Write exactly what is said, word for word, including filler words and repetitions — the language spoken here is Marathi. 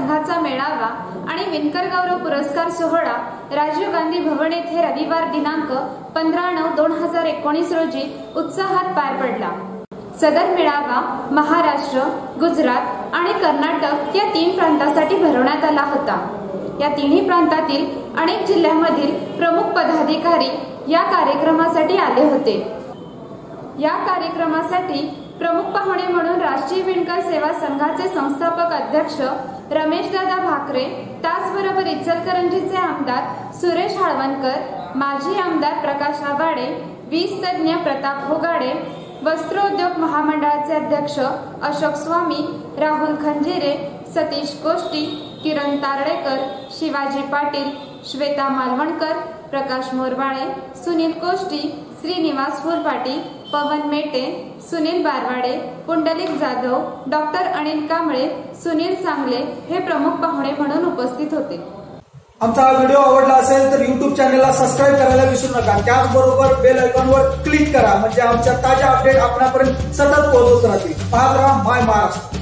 संघाचा मेळावा आणि विणकर गौरव पुरस्कार सोहळा राजीव गांधी भवन येथे रविवार दिनांक पंधरा नऊ दोन हजार एकोणीस रोजी उत्साहात पार पडला। सदर मेळावा महाराष्ट्र, गुजरात आणि कर्नाटक या तीन प्रांतांसाठी भरवण्यात आला होता। या तिन्ही प्रांतातील अनेक जिल्ह्यांमधील प्रमुख पदाधिकारी या कार्यक्रमासाठी आले होते। या कार्यक्रमासाठी प्रमुख पाहुणे म्हणून राष्ट्रीय विणकर सेवा संघाचे संस्थापक अध्यक्ष रमेशदादा भाकरे, त्याचबरोबर इचलकरंजीचे आमदार सुरेश हाळवणकर, माजी आमदार प्रकाश आघाडे, वीज तज्ञ प्रताप होगाडे, वस्त्रोद्योग महामंडळाचे अध्यक्ष अशोक स्वामी, राहुल खंजिरे, सतीश कोष्टी, किरण तारळेकर, शिवाजी पाटील, श्वेता मालवणकर, प्रकाश मोरवाळे, सुनील कोष्टी, श्रीनिवास फुलपाटी, पवन मेटे, सुनील बारवाडे, पुंडलिक जाधव, डॉक्टर अनिल कांबळे, सुनील सांगले हे प्रमुख पाहुणे म्हणून उपस्थित होते। आमचा हा व्हिडिओ आवडला असेल तर युट्यूब चॅनलला सबस्क्राईब करायला विसरू नका। त्याचबरोबर बेल आयकॉनवर क्लिक करा म्हणजे आमच्या ताज्या अपडेट आपल्यापर्यंत सतत पोहोचत राहतील। पाहत राहा माय महाराष्ट्र।